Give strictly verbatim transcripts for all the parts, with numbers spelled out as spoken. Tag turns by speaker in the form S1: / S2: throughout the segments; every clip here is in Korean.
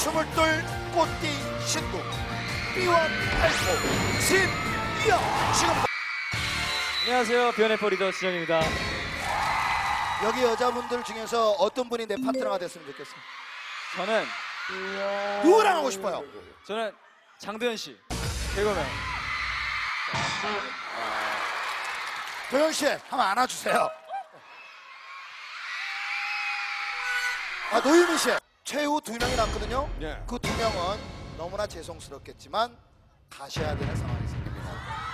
S1: 스물둘 꽃띠 신부 삐와 팔고 신이야 지금
S2: 안녕하세요. 비원에퍼 리더 지정입니다.
S1: 여기 여자분들 중에서 어떤 분이 내 파트너가 됐으면 좋겠어요?
S2: 저는
S1: 누구랑 하고 싶어요?
S2: 저는 장도연 씨 개그맨.
S1: 도현 씨 한번 안아주세요. 아 노유민 씨 최후 두 명이 남거든요.
S3: 예.
S1: 그 두 명은 너무나 죄송스럽겠지만 가셔야 되는 상황이 생깁니다.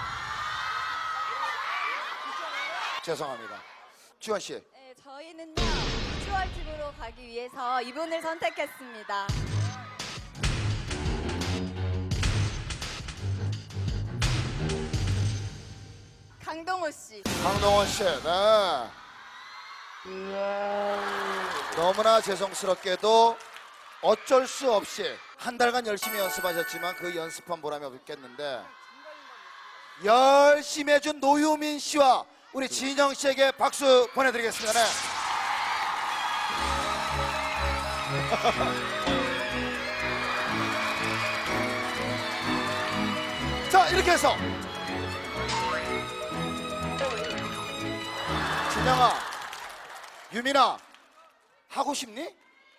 S1: 죄송합니다. 주원 씨.
S4: 네, 저희는요 비주얼집으로 가기 위해서 이분을 선택했습니다. 강동호 씨.
S1: 강동원 씨. 네. 너무나 죄송스럽게도 어쩔 수 없이 한 달간 열심히 연습하셨지만 그 연습한 보람이 없겠는데 열심히 해준 노유민 씨와 우리 진영 씨에게 박수 보내드리겠습니다. 네. 자 이렇게 해서 진영아 유민아 하고 싶니?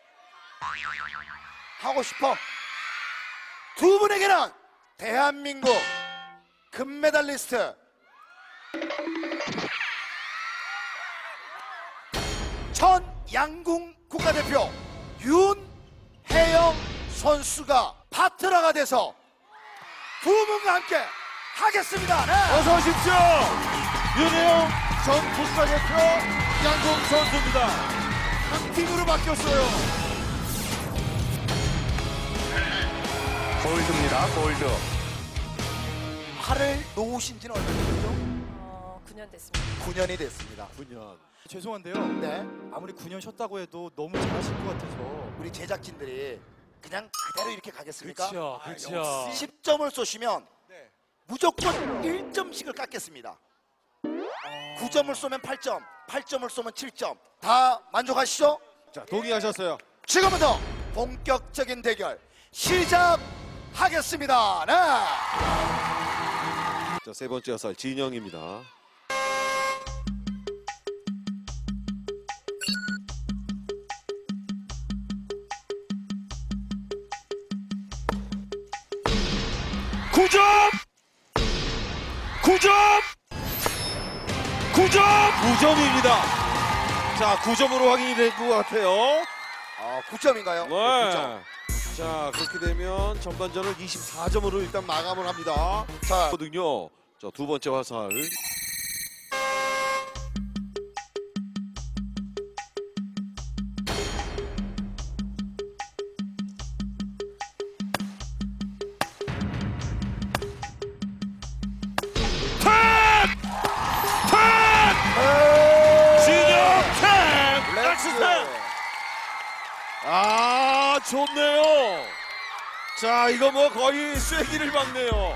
S1: 하고 싶어? 두 분에게는 대한민국 금메달리스트 천양궁 국가대표 윤혜영 선수가 파트너가 돼서 두 분과 함께 하겠습니다. 네.
S3: 어서 오십시오. 윤혜영 전 국가대표 양궁 선수입니다. 한 팀으로 바뀌었어요. 골드입니다. 골드.
S1: 팔을 놓으신 지는 얼마 됐죠?
S5: 어, 구 년 됐습니다.
S1: 구 년이 됐습니다.
S3: 구 년.
S6: 죄송한데요.
S1: 네.
S6: 아무리 구 년 쉬었다고 해도 너무 잘하실 것 같아서.
S1: 우리 제작진들이 그냥 그대로 이렇게 가겠습니까?
S2: 그렇죠, 그렇죠.
S1: 십 점을 쏘시면
S6: 네.
S1: 무조건 일 점씩을 깎겠습니다. 구 점을 쏘면 팔 점, 팔 점을 쏘면 칠 점. 다 만족하시죠?
S3: 자, 동의하셨어요.
S1: 지금부터 본격적인 대결 시작하겠습니다. 네.
S3: 자, 세 번째 화살 진영입니다. 구 점! 구 점! 구 점! 구 점입니다. 자, 구 점으로 확인이 된 것 같아요.
S1: 아, 구 점인가요?
S3: 네.
S1: 구 점.
S3: 자, 그렇게 되면 전반전을 이십사 점으로 일단 마감을 합니다.
S1: 자,
S3: 거든요. 자, 두 번째 화살. 탁! 탁! 진영 탁!
S1: 렛츠.
S3: 탁! 아, 좋네요. 자, 이거 뭐 거의 쐐기를 박네요.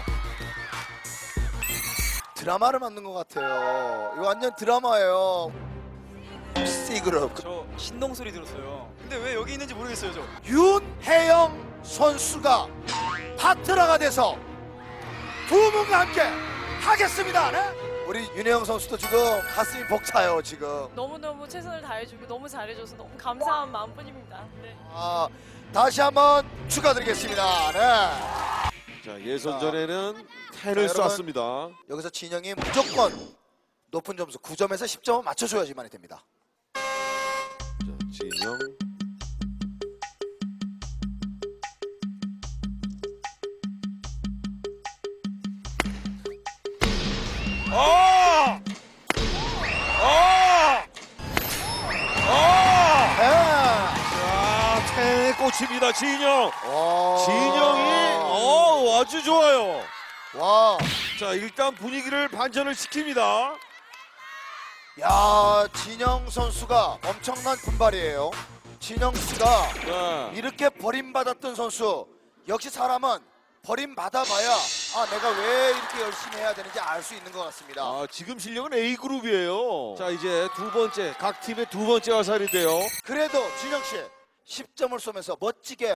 S1: 드라마를 만든 것 같아요. 이거 완전 드라마예요. C그룹.
S6: 저 신동 소리 들었어요. 근데 왜 여기 있는지 모르겠어요, 저.
S1: 윤혜영 선수가 파트너가 돼서 두 분과 함께 하겠습니다. 네? 우리 윤혜영 선수도 지금 가슴이 벅차요 지금.
S5: 너무너무 최선을 다해주고 너무 잘해줘서 너무 감사한 마음뿐입니다. 네.
S1: 아, 다시 한번 축하드리겠습니다. 네.
S3: 자, 예선전에는 텐을
S1: 자, 여러분.
S3: 쐈습니다.
S1: 여기서 진영이 무조건 높은 점수 구 점에서 십 점을 맞춰줘야지만이 됩니다.
S3: 자, 진영. 아! 아! 아!
S1: 네.
S3: 자, 텐에 꽂힙니다, 진영.
S1: 와.
S3: 진영이 어, 아주 좋아요.
S1: 와.
S3: 자, 일단 분위기를 반전을 시킵니다.
S1: 야, 진영 선수가 엄청난 분발이에요. 진영 씨가
S3: 네.
S1: 이렇게 버림받았던 선수. 역시 사람은 버림받아봐야 아 내가 왜 이렇게 열심히 해야 되는지 알 수 있는 것 같습니다.
S3: 아, 지금 실력은 A그룹이에요. 자, 이제 두 번째, 각 팀의 두 번째 화살인데요.
S1: 그래도 진영 씨 십 점을 쏘면서 멋지게